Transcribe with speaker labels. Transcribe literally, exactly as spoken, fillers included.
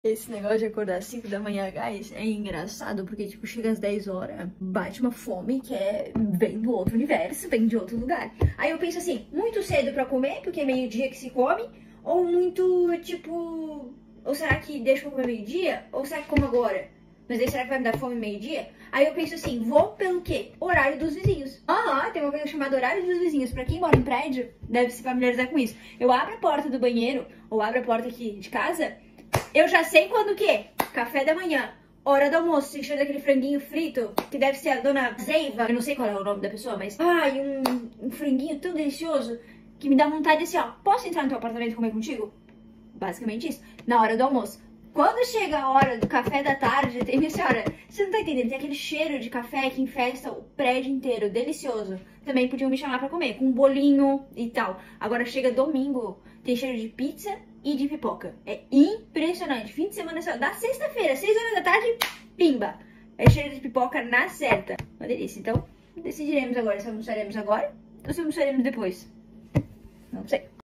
Speaker 1: Esse negócio de acordar às cinco da manhã, guys, é engraçado, porque, tipo, chega às dez horas, bate uma fome que é, vem do outro universo, vem de outro lugar. Aí eu penso assim, muito cedo pra comer, porque é meio-dia que se come, ou muito, tipo... Ou será que deixa eu comer meio-dia? Ou será que como agora? Mas aí será que vai me dar fome meio-dia? Aí eu penso assim, vou pelo quê? Horário dos vizinhos. Ah, tem uma coisa chamada horário dos vizinhos. Pra quem mora em prédio, deve se familiarizar com isso. Eu abro a porta do banheiro, ou abro a porta aqui de casa... Eu já sei quando o quê? Café da manhã, hora do almoço, você cheira daquele franguinho frito, que deve ser a dona Zeiva, eu não sei qual é o nome da pessoa, mas... Ai, um, um franguinho tão delicioso, que me dá vontade de assim, ó, posso entrar no teu apartamento e comer contigo? Basicamente isso, na hora do almoço. Quando chega a hora do café da tarde, tem, minha senhora, você não tá entendendo, tem aquele cheiro de café que infesta o prédio inteiro, delicioso. Também podiam me chamar pra comer, com um bolinho e tal. Agora chega domingo, tem cheiro de pizza e de pipoca. É impressionante. Fim de semana, só da sexta-feira, seis horas da tarde, pimba. É cheiro de pipoca na certa. Uma delícia. Então, decidiremos agora se almoçaremos agora ou se almoçaremos depois. Não sei.